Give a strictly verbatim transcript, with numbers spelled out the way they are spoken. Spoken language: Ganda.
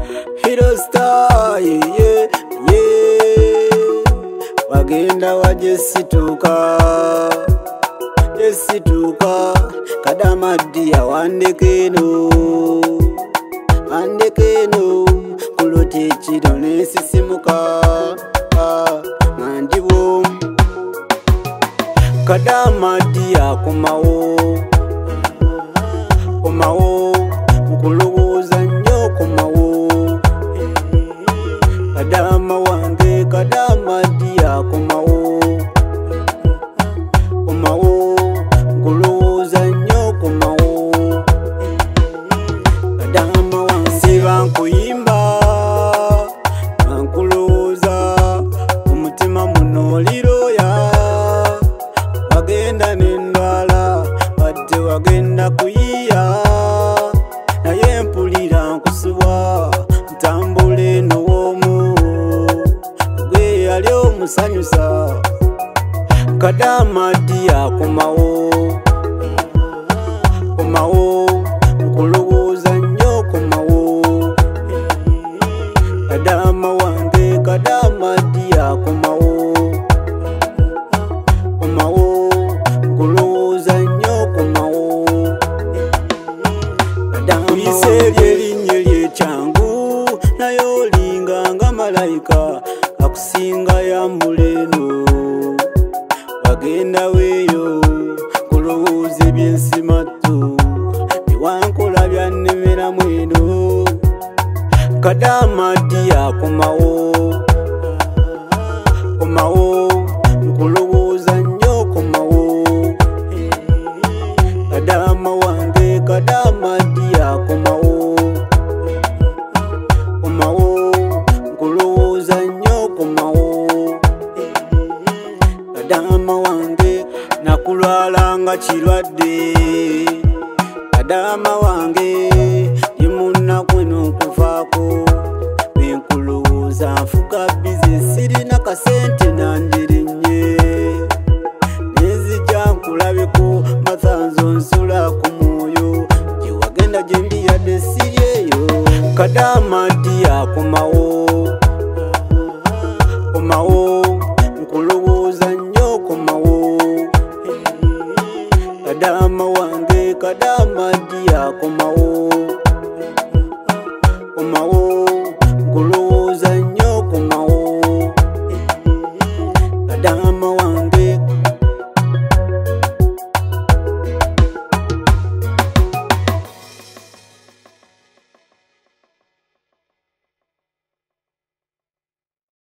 Hero star, yeah, yeah. Wagenda wa jesituka, jesituka. Kadamadia wandekeno, wandekeno. Kulote chidone sisimuka, mandiwo. Kadamadia kumao, kumao. Nkulubuza nnyo kumao. Kadama wange, kadamadia kumao, kumao. Nkulubuza nnyo kumao. Kadama wange siba nkuyimba, nkulubuza umutima muno liroya. Wagenda n'endwala wadde wagenda kuyiya, naye mpulira nkusubwa ntambule n'owomu gwe yali omusanyusa. Kadamadia kumawo, kumawo. Nkulubuza nnyo kumawo. Kadama wange, kadamadia kumawo, kumawo. Nkulubuza nnyo kumawo. Kuyise ly'erinnya ery'ekyangu, naye olinga nga malayika akusinga yambuleno. Wagenda weeyo kulowooza eby'ensimattu, newankola byannemeramu eno. Kadamadia kumawo, kumawo. Nkulowooza nnyo kumawo. Kadama wange, kadamadia kumawo, kumawo. Nkulowooza nnyo kumawo. Kadama wange, nakulwalanga kirwadde. Kadama wange, ndimunaku n'okuvaako. Bwenkulowooza nfuka bize, sirina kasente nanjirinnye. Nezija nkulabeko mathanzo nsula ku mwoyo, gye wagenda gye ndi yadde siryeyo. Kadamadia kumawo, kumawo. Nkulowooza nnyo kumawo. Kadama wange, kadamadia kumawo, kumawo.